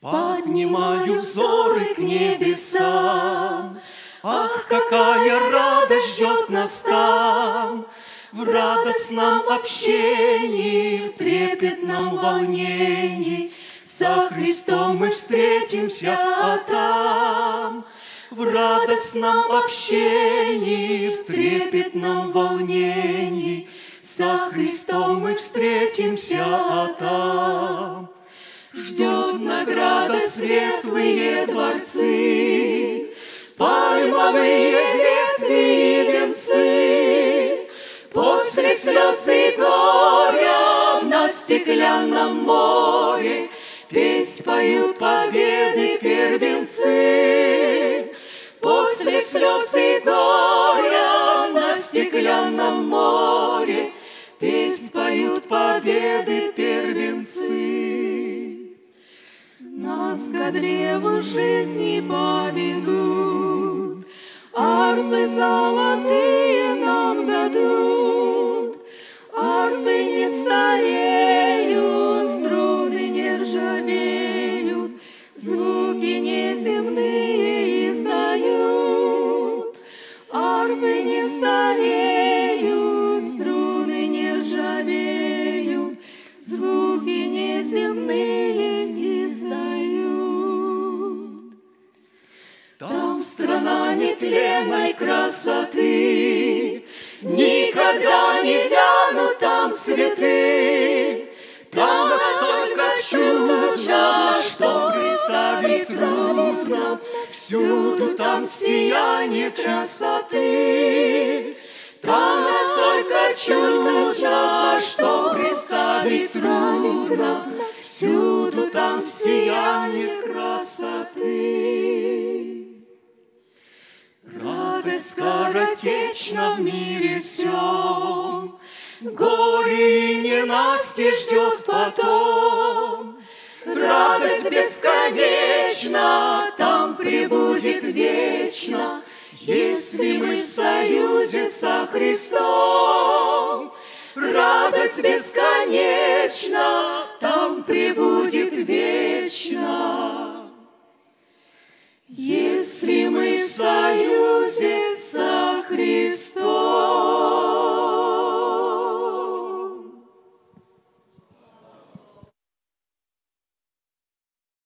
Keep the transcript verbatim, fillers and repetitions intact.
Поднимаю взоры к небесам. Ах, какая радость ждет нас там! В радостном общении, в трепетном волнении со Христом мы встретимся, а там в радостном общении, в трепетном волнении со Христом мы встретимся, а там ждет награда светлые дворцы, пальмовые ветви и венцы. После слез и горя на стеклянном море песнь поют победы первенцы. После слез и горя на стеклянном море песнь поют победы первенцы. Нас ко древу жизни поведут, арфы золотые нам дадут. Арфы не стареют, струны не ржавеют, звуки неземные издают. Арфы не стареют, струны не ржавеют, звуки неземные издают. Там страна нетленной красоты, никогда не вянут там цветы. Там столько чуда, что представить трудно. Всюду там сияние красоты. Там столько чуда, что представить трудно. Всюду там сияние красоты. Радость скоротечна в мире всем, горе и ненастье ждет потом. Радость бесконечна, там пребудет вечно, если мы в союзе со Христом. Радость бесконечна, там пребудет вечно, если мы в союзе